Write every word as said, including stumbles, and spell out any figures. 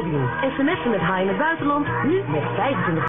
mobiel. S M S'en met Hi in het buitenland, nu met vijfentwintig